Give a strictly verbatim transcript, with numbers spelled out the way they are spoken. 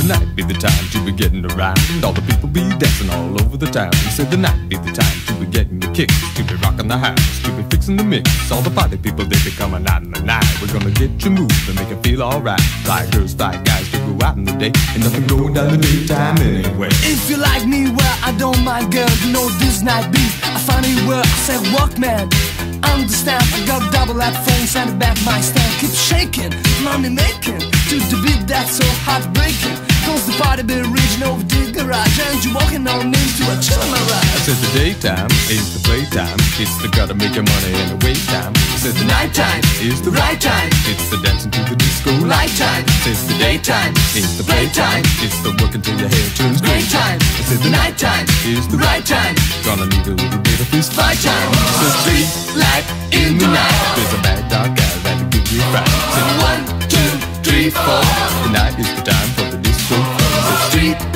the night be the time to be getting around. All the people be dancing all over the town. He said the night be the time to be getting the kicks, to be rocking the house, to be fixing the mix. All the party people, they be coming out in the night. We're gonna get you moving, make it feel alright. Fly girls, fly guys to go out in the day, and nothing going down the daytime anyway. If you like me, well, I don't mind, girl. You know this night beat. I find it where I said, walk, man. Understand, I got double that phone, send it back my stand. Keep shaking, money making, to the beat that's so heartbreaking. Cause the party be reaching over the garage, and you walking on into a chill mirage. I said the daytime is the playtime, it's the gotta make your money in the wait time. I said the nighttime is the right time, it's the dancing to the disco light time. I said the daytime is the playtime, it's the working till your hair turns gray time. I said the nighttime is the right time, gonna need a little bit of fist fight time. I said street light in the night, there's a bad dark guy that'll give you a fright. I said one, two, three, four, the night is the time for the disco. The street